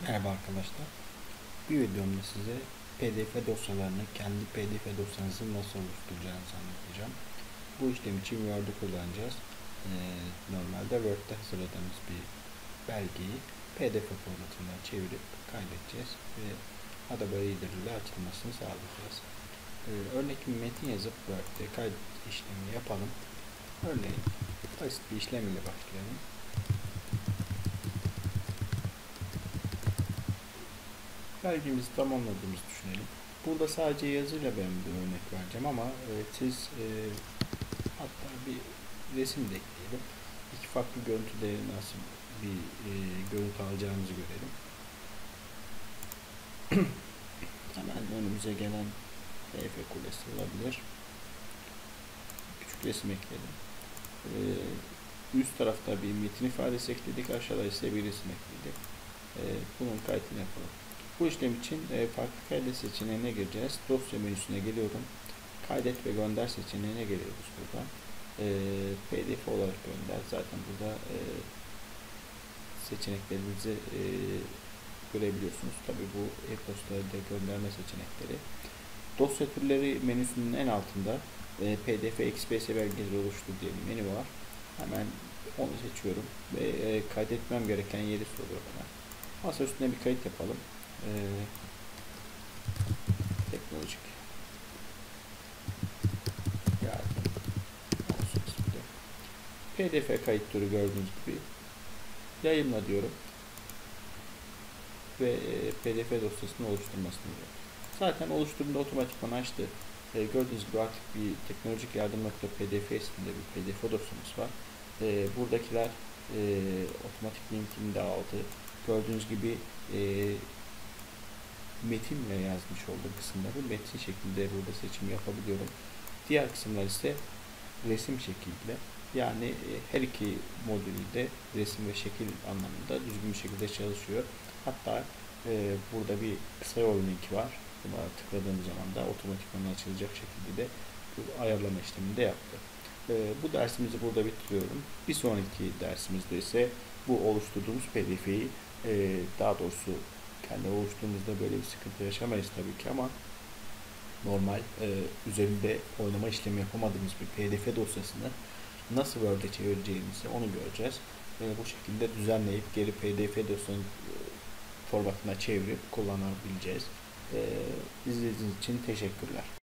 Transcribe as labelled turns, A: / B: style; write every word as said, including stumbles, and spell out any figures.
A: Merhaba arkadaşlar. Bir videomda size P D F dosyalarını kendi P D F dosyanızı nasıl oluşturacağınızı anlatacağım. Bu işlem için Word'u kullanacağız. Ee, normalde Word'de hazırladığımız bir belgeyi P D F formatına çevirip kaydedeceğiz ve Adobe Reader ile açılmasını sağlayacağız. Ee, örnek bir metin yazıp Word'de kaydet işlemini yapalım. Örneğin basit bir işlem ile başlayalım. Belgemizi tamamladığımızı düşünelim. Burada sadece yazıyla ben bir örnek vereceğim ama e, siz e, hatta bir resim de ekleyelim. İki farklı görüntüde nasıl bir e, görüntü alacağımızı görelim. Hemen önümüze gelen Eyfel Kulesi olabilir. Küçük resim ekledim. E, üst tarafta bir metin ifadesi ekledik. Aşağıda ise bir resim ekledik. E, bunun kaydını yapalım. Bu işlem için e, farklı kaydet seçeneğine gireceğiz. Dosya menüsüne geliyorum. Kaydet ve gönder seçeneğine geliyoruz buradan. E, P D F olarak gönder. Zaten burada e, seçeneklerimizi e, görebiliyorsunuz. Tabi bu e-postayla gönderme seçenekleri. Dosya türleri menüsünün en altında e, P D F X P S belgesi oluştur diye bir menü var. Hemen onu seçiyorum ve e, kaydetmem gereken yeri soruyor bana. Masa üstüne bir kayıt yapalım. Ee, teknolojik yardım olsun isminde. P D F kayıt türü gördüğünüz gibi yayınla diyorum ve e, P D F dosyasını oluşturmasını diyor. Zaten oluşturduğunda otomatikman açtı. E, gördüğünüz gibi artık bir teknolojik yardım.pdf isminde bir P D F dosyamız var. E, buradakiler e, otomatik linkini de aldı. Gördüğünüz gibi e, metinle yazmış olduğum kısımları metin şeklinde burada seçim yapabiliyorum. Diğer kısımlar ise resim şekliyle, yani her iki modülü de resim ve şekil anlamında düzgün bir şekilde çalışıyor. Hatta e, burada bir kısa yol linki var. Buna tıkladığım zaman da otomatikman açılacak şekilde de bu ayarlama işlemini de yaptı. E, bu dersimizi burada bitiriyorum. Bir sonraki dersimizde ise bu oluşturduğumuz P D F'yi e, daha doğrusu kendi oluşturduğumuzda böyle bir sıkıntı yaşamayız tabii ki ama normal e, üzerinde oynama işlemi yapamadığımız bir P D F dosyasını nasıl Word'e çevireceğimizi onu göreceğiz. E, bu şekilde düzenleyip geri P D F dosyanın e, formatına çevirip kullanabileceğiz. E, izlediğiniz için teşekkürler.